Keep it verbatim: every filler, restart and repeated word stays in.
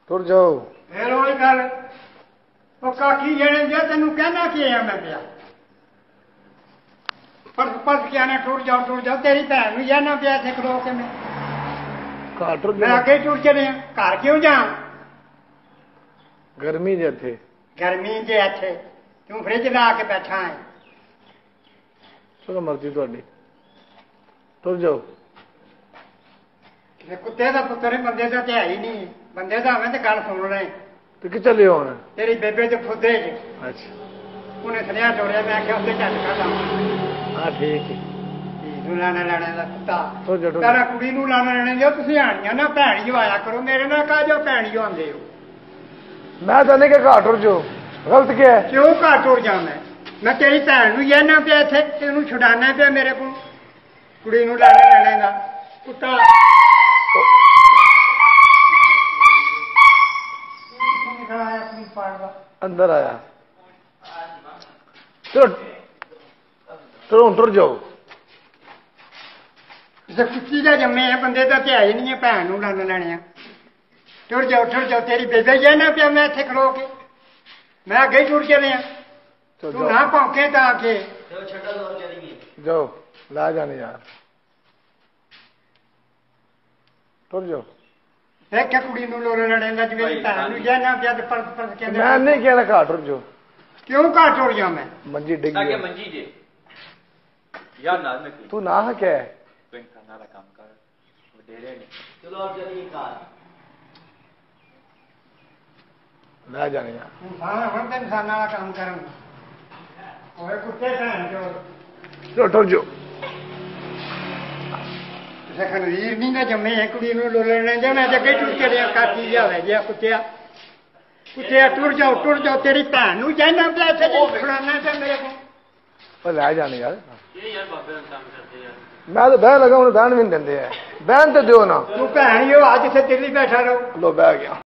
ਤੁਰ ਜਾਓ। ਫੇਰ ਉਹੀ ਗੱਲ ਉਹ ਕਾਕੀ ਜਿਹੜੇ ਜੇ ਤੈਨੂੰ ਕਹਿਣਾ ਕੀ ਆ ਮੈਂ ਪਿਆ ਪਰਸ ਪਰਸ ਕੇ ਆਣਾ ਟੁਰ ਜਾਓ ਟੁਰ ਜਾਓ ਤੇਰੀ ਭੈਣ ਨੂੰ ਜਾਣਾ ਪਿਆ ਇੱਥੇ ਖਲੋ ਕੇ ਮੈਂ ਘਰ ਟੁਰ ਮੈਂ ਜਾਓ। ਅੱਗੇ ਟੁਰ ਚਲਿਆ ਘਰ ਕਿਉਂ ਜਾ ਗਰਮੀ ਜੇ ਇੱਥੇ ਗਰਮੀ ਜੇ ਇੱਥੇ ਤੂੰ ਫਰਿੱਜ ਲਾ ਕੇ ਬੈਠਾ ਹੈ ਚਲੋ ਮਰਜ਼ੀ ਤੁਹਾਡੀ ਤੁਰ ਜਾਓ। ਕਿਸੇ ਕੁੱਤੇ ਦਾ ਪੁੱਤਰ ਬੰਦੇ ਦਾ ਤੇ ਹੈ ਹੀ ਨਹੀਂ ਬੰਦੇ ਦਾ ਆਵੇਂ ਤੇ ਗੱਲ ਸੁਣ ਲੈ ਤੇ ਕਿ ਚੱਲੇ ਹੁਣ? ਤੇਰੀ ਬੇਬੇ ਦੇ ਫੁੱਦੇ ਚ ਅੱਛਾ ਉਹਨੇ ਸੁਨੇਹਾ ਤੋੜਿਆ ਮੈਂ ਆਖਿਆ ਉੱਤੇ ਝੱਟ ਕਰ ਲਾਵਾਂ ਹਾਂ ਠੀਕ ਹੈ। ਤੂੰ ਲਾਣਾ ਲੈਣੇ ਦਾ ਕੁੱਤਾ ਤੁਰ ਜਾ ਤੁਰ ਤਾਰਾ ਕੁੜੀ ਨੂੰ ਲਾਣਾ ਲੈਣੇ ਦਿਓ ਤੁਸੀਂ ਆਣੀਆਂ ਨਾ ਭੈਣ ਜੋ ਆਇਆ ਕਰੋ ਮੇਰੇ ਨਾਲ ਕਾ ਜੋ ਭੈਣ ਜੋ ਆਉਂਦੇ ਹੋ ਮੈਂ ਤਾਂ ਨਹੀਂ ਕਿ ਘਰ ਟੁਰ ਜਾਓ ਗਲਤ ਕੀ ਹੈ? ਕਿਉਂ ਘਰ ਟੁਰ ਜਾਣਾ ਮੈਂ ਤੇਰੀ ਭੈਣ ਨੂੰ ਜਾਣਾ ਪਿਆ ਇੱਥੇ ਤੈਨੂੰ ਛੁਡਾਣਾ ਪਿਆ ਮੇਰੇ ਕੋਲ ਕੁੜੀ ਨੂੰ ਲਾਣਾ ਲੈਣੇ ਦਾ ਕੁੱਤਾ ਅੰਦਰ ਆਇਆ ਚਲੋ ਚਲੋ ਹੁਣ ਟੁਰ ਜਾਓ। ਜੇ ਕੁੱਤੀ ਦਾ ਜੰਮੇ ਆ ਬੰਦੇ ਦਾ ਤੇ ਹੈ ਹੀ ਨਹੀਂ ਹੈ ਭੈਣ ਨੂੰ ਲੰਨ ਲੈਣੇ ਆ ਟੁਰ ਜਾਓ ਟੁਰ ਜਾਓ ਤੇਰੀ ਬੇਬੇ ਜਾਣਾ ਪਿਆ ਮੈਂ ਇੱਥੇ ਖਲੋ ਕੇ ਮੈਂ ਅੱਗੇ ਟੁਰ ਚਲਿਆ ਤੂੰ ਨਾ ਭੌਂਕੇ ਤਾਂ ਆ ਕੇ ਜਾਓ ਲਾ ਜਾਣੇ ਯਾਰ ਟੁਰ ਜਾਓ। ਦੇਖਿਆ ਕੁੜੀ ਨੂੰ ਲੋੜ ਲੜਨ ਦਾ ਜਿਵੇਂ ਭੈਣ ਨੂੰ ਜਾਣਾ ਪਿਆ ਤੇ ਪਰਸ ਪਰਸ ਕਹਿੰਦੇ ਮੈਂ ਨਹੀਂ ਕਹਿਣਾ ਘਰ ਟੁਰ ਜਾਓ। ਕਿਉਂ ਘਰ ਟੁਰ ਜਾ ਮੈਂ ਮੰਜੀ ਡਿੱਗ ਤਾਂ ਕਿ ਗਈ ਮੰਜੀ ਜੇ ਯਾਰ ਨਾਲ ਮੈਂ ਤੂੰ ਨਾ ਕਹਿ ਪਿੰਡ ਕਰਨਾ ਦਾ ਕੰਮ ਕਰ ਵਡੇਰੇ ਨੇ ਚਲੋ अब चलिए कार ਲੈ ਜਾਣੇ ਯਾਰ ਇਨਸਾਨ ਹੁਣ ਤੇ ਇਨਸਾਨਾਂ ਵਾਲਾ ਕੰਮ ਕਰਨ ਓਏ ਕੁੱਤੇ ਭੈਣ ਜੋ ਚਲੋ ਟੁਰ ਜਾਓ। ਕਿਸੇ ਖਨਵੀਰ ਨਹੀਂ ਨਾ ਜੰਮੇ ਹੈ ਕੁੜੀ ਨੂੰ ਲੋਲਣ ਲੈਂਦੇ ਮੈਂ ਤੇ ਅੱਗੇ ਟੁਰ ਚਲਿਆ ਕਾਟੀ ਜਾਵੇ ਜਿਆ ਕੁੱਤਿਆ ਕੁੱਤਿਆ ਟੁਰ ਜਾਓ ਟੁਰ ਜਾਓ ਤੇਰੀ ਭੈਣ ਨੂੰ ਜਾਣਾ ਪਿਆ ਇੱਥੇ ਜੇ ਖੜਾਣਾ ਤੇ ਮੇਰੇ ਕੋਲ ਉਹ ਲੈ ਜਾਣੇ ਯਾਰ ਇਹ ਯਾਰ ਬਾਬੇ ਦਾ ਕੰਮ ਕਰਦੇ ਯਾਰ ਮੈਂ ਤਾਂ ਬਹਿ ਲਗਾ ਹੁਣ ਬਹਿਣ ਵੀ ਨਹੀਂ ਦਿੰਦੇ ਆ ਬਹਿਣ ਤੇ ਦਿਓ ਨਾ ਤੂੰ ਭੈਣ ਹੀ ਹੋ ਅੱਜ ਇੱਥੇ ਦਿੱਲੀ ਬੈਠਾ ਰਹੋ ਲੋ ਬਹਿ ਗਿਆ।